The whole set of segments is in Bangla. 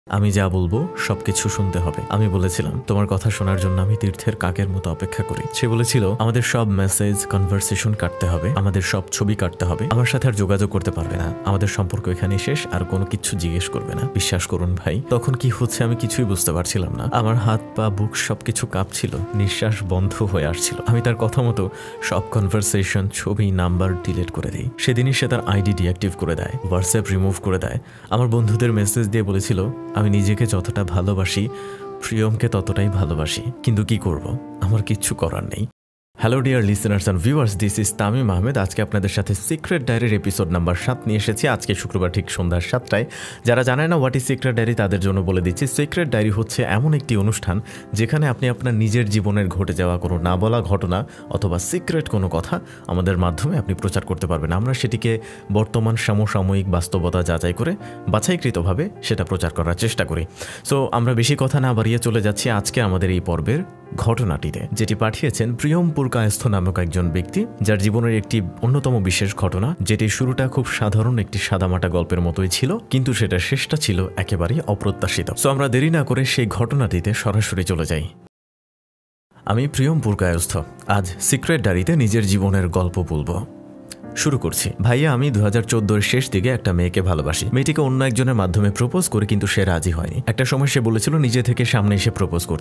আমি যা বলবো সবকিছু শুনতে হবে। আমি বলেছিলাম তোমার কথা শোনার জন্য আমি তীর্থের কাকের মতো অপেক্ষা করি। সে বলেছিল আমাদের সব মেসেজ কনভারসেশন কাটতে হবে, আমাদের সব ছবি কাটতে হবে, আমার সাথে আর যোগাযোগ করতে পারবে না, আমাদের সম্পর্ক এখানে শেষ, আর কোনো কিছু জিজ্ঞেস করবে না। বিশ্বাস করুন ভাই, তখন কি হচ্ছে আমি কিছুই বুঝতে পারছিলাম না। আমার হাত পা বুক সবকিছু কাঁপছিল, নিঃশ্বাস বন্ধ হয়ে আসছিল। আমি তার কথা মতো সব কনভারসেশন, ছবি, নাম্বার ডিলিট করে দিই। সেদিনই সে তার আইডি ডিঅ্যাক্টিভ করে দেয়, হোয়াটসঅ্যাপ রিমুভ করে দেয়। আমার বন্ধুদের মেসেজ দিয়ে বলেছিল আমি নিজেকে যতটা ভালোবাসি প্রিয়মকে ততটাই ভালোবাসি, কিন্তু কি করব, আমার কিচ্ছু করার নেই। Hello dear listeners and viewers, this is Tamim Ahmed. আজকে আপনাদের সাথে সিক্রেট ডায়েরির এপিসোড নাম্বার 7 নিয়ে এসেছি। আজকে শুক্রবার ঠিক সন্ধ্যা 7টায়। যারা জানেন না হোয়াট ইজ সিক্রেট ডায়েরি তাদের জন্য বলে দিচ্ছি, সিক্রেট ডায়েরি হচ্ছে এমন একটি অনুষ্ঠান যেখানে আপনি আপনার নিজের জীবনের ঘটে যাওয়া কোনো না বলা ঘটনা অথবা সিক্রেট কোনো কথা আমাদের মাধ্যমে আপনি প্রচার করতে পারবেন। আমরা সেটিকে বর্তমান সমসাময়িক বাস্তবতা যাচাই করে বাছাইকৃতভাবে সেটা প্রচার করার চেষ্টা করি। সো আমরা বেশি কথা না বাড়িয়ে চলে যাচ্ছি আজকে আমাদের এই পর্বের ঘটনাটিতে, যেটি পাঠিয়েছেন প্রিয়ম পুরকায়স্থ নামক একজন ব্যক্তি, যার জীবনের একটি অন্যতম বিশেষ ঘটনা, যেটি শুরুটা খুব সাধারণ একটি সাদামাটা গল্পের মতোই ছিল, কিন্তু সেটা শেষটা ছিল একেবারেই অপ্রত্যাশিত। সো আমরা দেরি না করে সেই ঘটনাটিতে সরাসরি চলে যাই। আমি প্রিয়ম পুরকায়স্থ আজ সিক্রেট ডায়েরিতে নিজের জীবনের গল্প বলবো। শুরু করছি। ভাইয়া, আমি 2014-এর শেষ দিকে একটা মেয়েকে ভালোবাসি। মেয়েটিকে অন্য একজনের মাধ্যমে প্রপোজ করে, কিন্তু সে রাজি হয়নি। একটা সময় সে বলেছিল নিজে থেকে সামনে এসে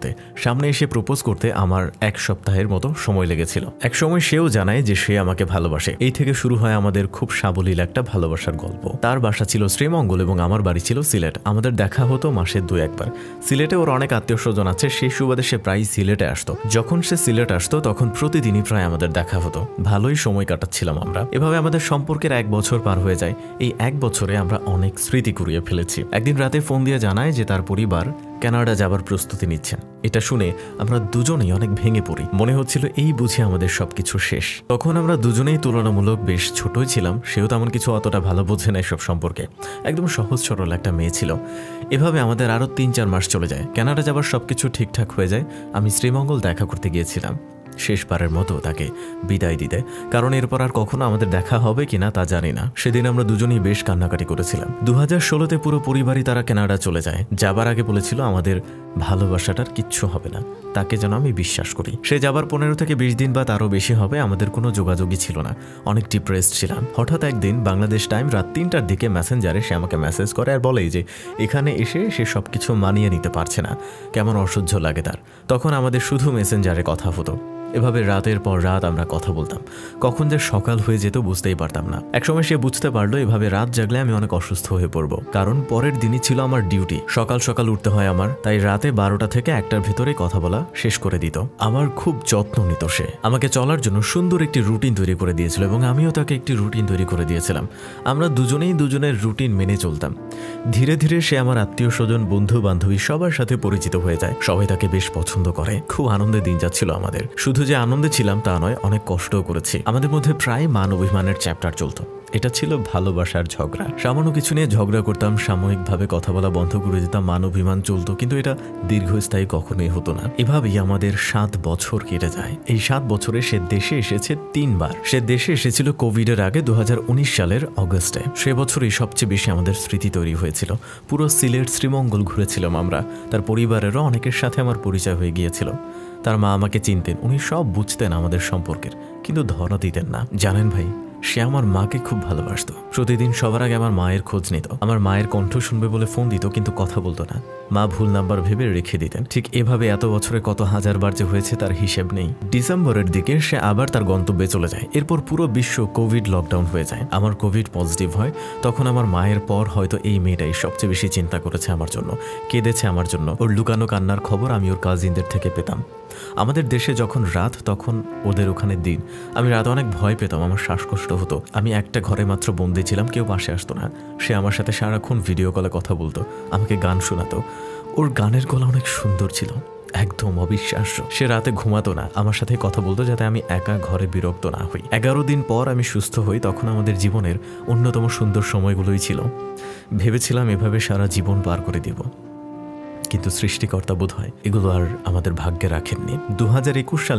প্রপোজ করতে আমার 1 সপ্তাহের মতো সময় লেগেছিল। এক সময় সেও জানায় যে সে আমাকে ভালোবাসে। এই থেকে শুরু হয় আমাদের খুব সাবলীল একটা ভালোবাসার গল্প। তার বাসা ছিল শ্রীমঙ্গল এবং আমার বাড়ি ছিল সিলেট। আমাদের দেখা হতো মাসে 2-1 বার। সিলেটে ওর অনেক আত্মীয় স্বজন আছে, সেই সুবাদে সে প্রায় সিলেটে আসতো। যখন সে সিলেট আসতো তখন প্রতিদিনই প্রায় আমাদের দেখা হতো। ভালোই সময় কাটাচ্ছিলাম আমরা। এভাবে আমাদের সম্পর্কের 1 বছর পার হয়ে যায়। এই 1 বছরে আমরা অনেক স্মৃতি কুড়িয়ে ফেলেছি। একদিন রাতে ফোন দিয়ে জানায় যে তার পরিবার কানাডা যাবার প্রস্তুতি নিচ্ছেন। এটা শুনে আমরা দুজনেই অনেক ভেঙে পড়ি। মনে হচ্ছিল এই বুঝে আমাদের সবকিছু শেষ। তখন আমরা দুজনেই তুলনামূলক বেশ ছোটই ছিলাম। সেও তেমন কিছু অতটা ভালো বোঝে না এসব সম্পর্কে। একদম সহজ সরল একটা মেয়ে ছিল। এভাবে আমাদের আরও 3-4 মাস চলে যায়। কানাডা যাবার সবকিছু ঠিকঠাক হয়ে যায়। আমি শ্রীমঙ্গল দেখা করতে গিয়েছিলাম শেষবারের মতো তাকে বিদায় দিতে, কারণ এরপর আর কখনো আমাদের দেখা হবে কিনা তা জানি না। সেদিন আমরা দুজনেই বেশ কান্নাকাটি করেছিলাম। 2016-তে পুরো পরিবারই তারা কানাডা চলে যায়। যাবার আগে বলেছিল আমাদের ভালোবাসাটার কিচ্ছু হবে না, তাকে যেন আমি বিশ্বাস করি। সে যাবার 15 থেকে 20 দিন বা তারও বেশি হবে আমাদের কোনো যোগাযোগই ছিল না। অনেক ডিপ্রেসড ছিলাম। হঠাৎ একদিন বাংলাদেশ টাইম রাত 3টার দিকে মেসেঞ্জারে সে আমাকে মেসেজ করে আর বলে যে এখানে এসে সে সবকিছু মানিয়ে নিতে পারছে না, কেমন অসহ্য লাগে তার। তখন আমাদের শুধু মেসেঞ্জারে কথা হতো। এভাবে রাতের পর রাত আমরা কথা বলতাম। কখন যে সকাল হয়ে যেত বুঝতেই পারতাম না। একসময় সে বুঝতে পারলো এভাবে রাত জাগলে আমি অনেক অসুস্থ হয়ে পড়বো, কারণ পরের দিনই ছিল আমার ডিউটি। সকাল সকাল উঠতে হয় আমার, তাই রাতে 12টা থেকে 1টার ভিতরে কথা বলা শেষ করে দিত। আমার খুব যত্ন নিত সে। আমাকে চলার জন্য সুন্দর একটি রুটিন তৈরি করে দিয়েছিল এবং আমিও তাকে একটি রুটিন তৈরি করে দিয়েছিলাম। আমরা দুজনেই দুজনের রুটিন মেনে চলতাম। ধীরে ধীরে সে আমার আত্মীয় স্বজন, বন্ধু বান্ধবী সবার সাথে পরিচিত হয়ে যায়। সবাই তাকে বেশ পছন্দ করে। খুব আনন্দের দিন যাচ্ছিল আমাদের। শুধু যে আনন্দে ছিলাম তা নয়, অনেক কষ্টও করেছি। আমাদের মধ্যে প্রায় মান অভিমানের চ্যাপ্টার চলতো। এটা ছিল ভালোবাসার ঝগড়া। সামান্য কিছু নিয়ে ঝগড়া করতাম, সাময়িকভাবে কথা বলা বন্ধ করে দিতাম, মান অভিমান চলতো, কিন্তু এটা দীর্ঘস্থায়ী কখনোই হতো না। এভাবেই আমাদের 7 বছর কেটে যায়। এই 7 বছরে সে দেশে এসেছে 3 বার। সে দেশে এসেছিল কোভিডের আগে 2019 সালের অগস্টে। সে বছরই সবচেয়ে বেশি আমাদের স্মৃতি তৈরি হয়েছিল। পুরো সিলেট শ্রীমঙ্গল ঘুরেছিলাম আমরা। তার পরিবারেরও অনেকের সাথে আমার পরিচয় হয়ে গিয়েছিল। তার মা আমাকে চিনতেন, উনি সব বুঝতেন আমাদের সম্পর্কের, কিন্তু ধরা দিতেন না। জানেন ভাই, সে আমার মাকে খুব ভালোবাসতো। প্রতিদিন সবার আগে আমার মায়ের খোঁজ নিত। আমার মায়ের কণ্ঠ শুনবে বলে ফোন দিত, কিন্তু কথা বলতো না। মা ভুল নাম্বার ভেবে রেখে দিতেন। ঠিক এভাবে এত বছরে কত হাজারবার যে হয়েছে তার হিসেব নেই। ডিসেম্বরের দিকে সে আবার তার গন্তব্যে চলে যায়। এরপর পুরো বিশ্ব কোভিড লকডাউন হয়ে যায়। আমার কোভিড পজিটিভ হয়। তখন আমার মায়ের পর হয়তো এই মেয়েটাই সবচেয়ে বেশি চিন্তা করেছে আমার জন্য, কেঁদেছে আমার জন্য। ওর লুকানো কান্নার খবর আমি ওর কাজিনদের থেকে পেতাম। আমাদের দেশে যখন রাত তখন ওদের ওখানে দিন। আমি রাতে অনেক ভয় পেতাম, আমার শ্বাসকষ্ট হতো। আমি একটা ঘরে মাত্র বন্দি ছিলাম, কেউ পাশে আসতো না। সে আমার সাথে সারাক্ষণ ভিডিও কলে কথা বলতো, আমাকে গান শোনাতো। ওর গানের গলা অনেক সুন্দর ছিল, একদম অবিশ্বাস্য। সে রাতে ঘুমাতো না, আমার সাথে কথা বলতো যাতে আমি একা ঘরে বিরক্ত না হই। 11 দিন পর আমি সুস্থ হই। তখন আমাদের জীবনের অন্যতম সুন্দর সময়গুলোই ছিল। ভেবেছিলাম এভাবে সারা জীবন পার করে দিব, কিন্তু সৃষ্টিকর্তা বোধ হয় এগুলো আর আমাদের ভাগ্যে রাখেননি। 2021 সালে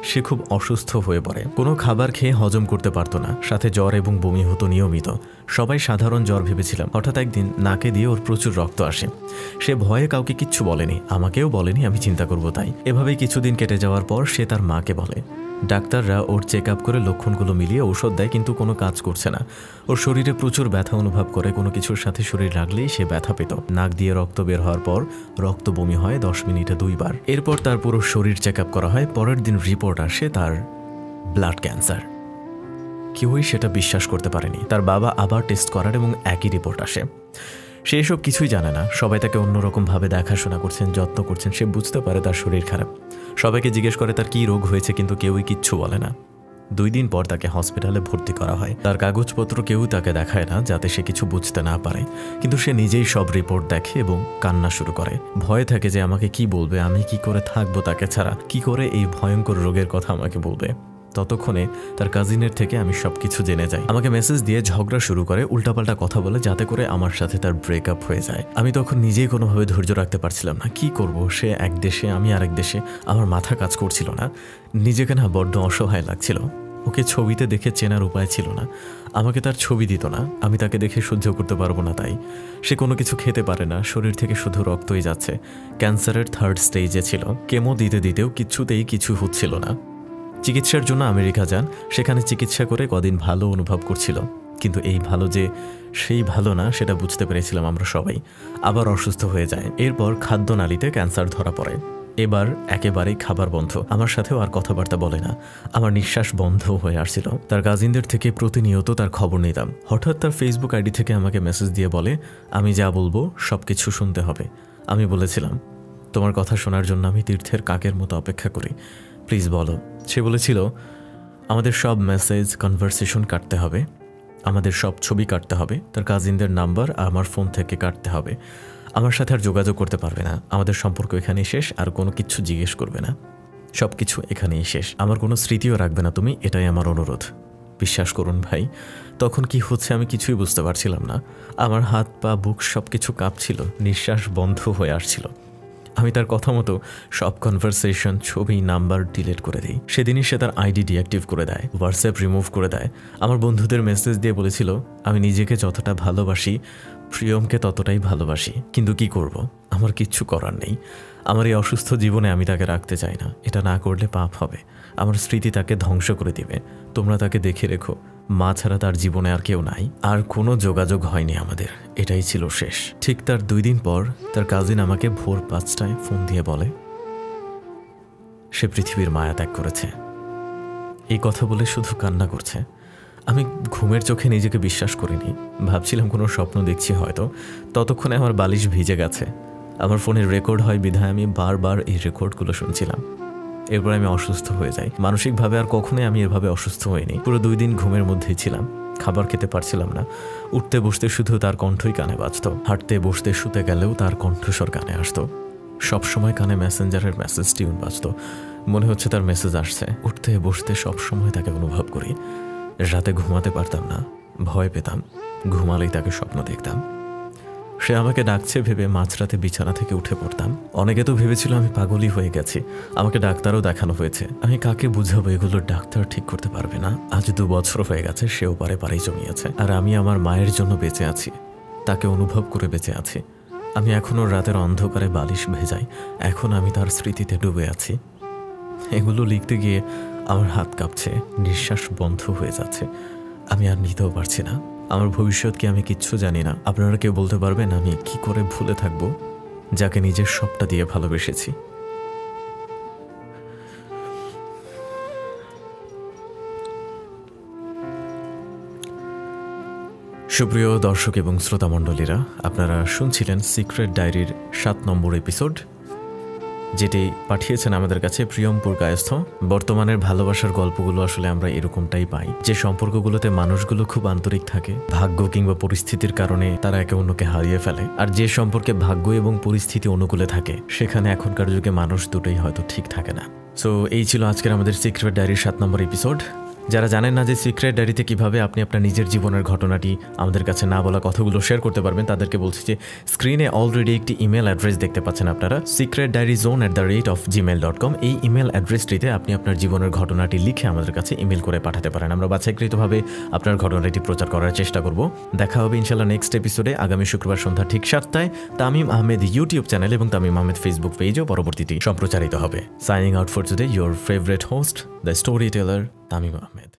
সে খুব অসুস্থ হয়ে পড়ে। কোনো খাবার খেয়ে হজম করতে পারতো না, সাথে জ্বর এবং বমি হতো নিয়মিত। সবাই সাধারণ জ্বর ভেবেছিলাম। হঠাৎ একদিন নাকে দিয়ে ওর প্রচুর রক্ত আসে। সে ভয়ে কাউকে কিচ্ছু বলেনি, আমাকেও বলেনি আমি চিন্তা করব তাই। এভাবেই কিছুদিন কেটে যাওয়ার পর সে তার মাকে বলে। ডাক্তাররা ওর চেক আপ করে লক্ষণগুলো মিলিয়ে ঔষধ দেয়, কিন্তু কোনো কাজ করছে না। ওর শরীরে প্রচুর ব্যথা অনুভব করে, কোনো কিছুর সাথে শরীর লাগলেই সে ব্যথা পেত। নাক দিয়ে রক্ত বের হওয়ার পর রক্ত বমি হয় 10 মিনিটে 2 বার। এরপর তার পুরো শরীর চেক আপ করা হয়। পরের দিন রিপোর্ট আসে তার ব্লাড ক্যান্সার। কেউই সেটা বিশ্বাস করতে পারেনি। তার বাবা আবার টেস্ট করার এবং একই রিপোর্ট আসে। সে এসব কিছুই জানে না। সবাই তাকে অন্যরকমভাবে দেখাশোনা করছেন, যত্ন করছেন। সে বুঝতে পারে তার শরীর খারাপ। সবাইকে জিজ্ঞেস করে তার কী রোগ হয়েছে, কিন্তু কেউই কিচ্ছু বলে না। 2 দিন পর তাকে হসপিটালে ভর্তি করা হয়। তার কাগজপত্র কেউ তাকে দেখায় না, যাতে সে কিছু বুঝতে না পারে। কিন্তু সে নিজেই সব রিপোর্ট দেখে এবং কান্না শুরু করে। ভয় থাকে যে আমাকে কি বলবে, আমি কি করে থাকবো তাকে ছাড়া, কি করে এই ভয়ঙ্কর রোগের কথা আমাকে বলবে। ততক্ষণে তার কাজিনের থেকে আমি সবকিছু জেনে যাই। আমাকে মেসেজ দিয়ে ঝগড়া শুরু করে, উল্টাপাল্টা কথা বলে, যাতে করে আমার সাথে তার ব্রেকআপ হয়ে যায়। আমি তখন নিজেই কোনোভাবে ধৈর্য রাখতে পারছিলাম না। কি করব, সে এক দেশে, আমি আরেক দেশে। আমার মাথা কাজ করছিল না। নিজেকে না বড্ড অসহায় লাগছিল। ওকে ছবিতে দেখে চেনার উপায় ছিল না। আমাকে তার ছবি দিত না। আমি তাকে দেখে সহ্য করতে পারবো না তাই। সে কোনো কিছু খেতে পারে না, শরীর থেকে শুধু রক্তই যাচ্ছে। ক্যান্সারের 3rd স্টেজে ছিল। কেমো দিতে দিতেও কিছুতেই কিছু হচ্ছিল না। চিকিৎসার জন্য আমেরিকা যান। সেখানে চিকিৎসা করে কদিন ভালো অনুভব করছিল, কিন্তু এই ভালো যে সেই ভালো না সেটা বুঝতে পেরেছিলাম আমরা সবাই। আবার অসুস্থ হয়ে যায়। এরপর খাদ্যনালীতে ক্যান্সার ধরা পড়ে। এবার একেবারেই খাবার বন্ধ। আমার সাথেও আর কথাবার্তা বলে না। আমার নিঃশ্বাস বন্ধ হয়ে আসছিল। তার কাজিনদের থেকে প্রতিনিয়ত তার খবর নিতাম। হঠাৎ তার ফেসবুক আইডি থেকে আমাকে মেসেজ দিয়ে বলে, আমি যা বলবো সব কিছু শুনতে হবে। আমি বলেছিলাম, তোমার কথা শোনার জন্য আমি তীর্থের কাকের মতো অপেক্ষা করি, প্লিজ বলো। সে বলেছিল, আমাদের সব মেসেজ কনভারসেশন কাটতে হবে, আমাদের সব ছবি কাটতে হবে, তার কাজিনদের নাম্বার আমার ফোন থেকে কাটতে হবে। আমার সাথে আর যোগাযোগ করতে পারবে না। আমাদের সম্পর্ক এখানেই শেষ। আর কোনো কিছু জিজ্ঞেস করবে না। সব কিছু এখানেই শেষ। আমার কোনো স্মৃতিও রাখবে না তুমি, এটাই আমার অনুরোধ। বিশ্বাস করুন ভাই, তখন কি হচ্ছে আমি কিছুই বুঝতে পারছিলাম না। আমার হাত পা বুক সব কিছু কাঁপছিল, নিঃশ্বাস বন্ধ হয়ে আসছিল। আমি তার কথা মতো সব কনভারসেশন, ছবি, নাম্বার ডিলিট করে দিই। সেদিনই সে তার আইডি ডিঅ্যাক্টিভ করে দেয়, হোয়াটসঅ্যাপ রিমুভ করে দেয়। আমার বন্ধুদের মেসেজ দিয়ে বলেছিল, আমি নিজেকে যতটা ভালোবাসি প্রিয়মকে ততটাই ভালোবাসি, কিন্তু কি করব, আমার কিচ্ছু করার নেই। আমার এই অসুস্থ জীবনে আমি তাকে রাখতে চাই না। এটা না করলে পাপ হবে। আমার স্মৃতি তাকে ধ্বংস করে দিবে। তোমরা তাকে দেখে রেখো। মা ছাড়া তার জীবনে আর কেউ নাই। আর কোনো যোগাযোগ হয়নি আমাদের। এটাই ছিল শেষ। ঠিক তার 2 দিন পর তার কাজিন আমাকে ভোর 5টায় ফোন দিয়ে বলে, সে পৃথিবীর মায়া ত্যাগ করেছে। এই কথা বলে শুধু কান্না করছে। আমি ঘুমের চোখে নিজেকে বিশ্বাস করিনি। ভাবছিলাম কোনো স্বপ্ন দেখছি হয়তো। ততক্ষণে আমার বালিশ ভিজে গেছে। আমার ফোনে রেকর্ড হয় বিধায় আমি বারবার এই রেকর্ডগুলো শুনছিলাম। এরপর আমি অসুস্থ হয়ে যাই। মানসিকভাবে আর কখনোই আমি এভাবে অসুস্থ হইনি। পুরো 2 দিন ঘুমের মধ্যেই ছিলাম। খাবার খেতে পারছিলাম না। উঠতে বসতে শুধু তার কণ্ঠই কানে বাজত। হাঁটতে বসতে শুতে গেলেও তার কণ্ঠস্বর কানে আসতো। সবসময় কানে মেসেঞ্জারের মেসেজ টিউন বাজত। মনে হচ্ছে তার মেসেজ আসছে। উঠতে বসতে সবসময় তাকে অনুভব করি। রাতে ঘুমাতে পারতাম না, ভয় পেতাম। ঘুমালেই তাকে স্বপ্ন দেখতাম। সে আমাকে ডাকছে ভেবে মাঝরাতে বিছানা থেকে উঠে পড়তাম। অনেকে তো ভেবেছিল আমি পাগলই হয়ে গেছি। আমাকে ডাক্তারও দেখানো হয়েছে। আমি কাকে বুঝাবো, এগুলো ডাক্তার ঠিক করতে পারবে না। আজ 2 বছর হয়ে গেছে, সেও পারেই জমিয়েছে। আর আমি আমার মায়ের জন্য বেঁচে আছি, তাকে অনুভব করে বেঁচে আছি। আমি এখনও রাতের অন্ধকারে বালিশ ভেজাই। এখন আমি তার স্মৃতিতে ডুবে আছি। এগুলো লিখতে গিয়ে আমার হাত কাঁপছে, নিঃশ্বাস বন্ধ হয়ে যাচ্ছে। আমি আর নিতেও পারছি না। আমার ভবিষ্যৎকে আমি কিচ্ছু জানি না। আপনারা কেউ বলতে পারবেন আমি কি করে ভুলে থাকবো যাকে নিজের সবটা দিয়ে ভালোবেসেছি? সুপ্রিয় দর্শক এবং শ্রোতামণ্ডলীরা, আপনারা শুনছিলেন সিক্রেট ডায়েরির 7 নম্বর এপিসোড, যেটি পাঠিয়েছেন আমাদের কাছে প্রিয়মপুর কায়স্থ। বর্তমানের ভালোবাসার গল্পগুলো আসলে আমরা এরকমটাই পাই, যে সম্পর্কগুলোতে মানুষগুলো খুব আন্তরিক থাকে। ভাগ্য কিংবা পরিস্থিতির কারণে তারা একে অন্যকে হারিয়ে ফেলে। আর যে সম্পর্কে ভাগ্য এবং পরিস্থিতি অনুকূলে থাকে, সেখানে এখনকার যুগে মানুষ দুটোই হয়তো ঠিক থাকে না। সো এই ছিল আজকের আমাদের সিক্রেট ডায়েরির 7 নম্বর এপিসোড। যারা জানেন না যে সিক্রেট ডায়েরিতে কিভাবে আপনি আপনার নিজের জীবনের ঘটনাটি আমাদের কাছে না বলা কথাগুলো শেয়ার করতে পারবেন, তাদেরকে বলছি যে স্ক্রিনে অলরেডি একটি ইমেল অ্যাড্রেস দেখতে পাচ্ছেন আপনারা, secretdiaryzone@gmail.com। এই ইমেল অ্যাড্রেসটিতে আপনি আপনার জীবনের ঘটনাটি লিখে আমাদের কাছে ইমেল করে পাঠাতে পারেন। আমরা বাছাইকৃতভাবে আপনার ঘটনাটি প্রচার করার চেষ্টা করব। দেখা হবে ইনশাল্লাহ নেক্সট এপিসোডে আগামী শুক্রবার সন্ধ্যা ঠিক 7টায় তামিম আহমেদ ইউটিউব চ্যানেল এবং তামিম আহমেদ ফেসবুক পেজও পরবর্তীতে সম্প্রচারিত হবে। Signing out for today, your favourite host, the story teller Tamim Ahmed.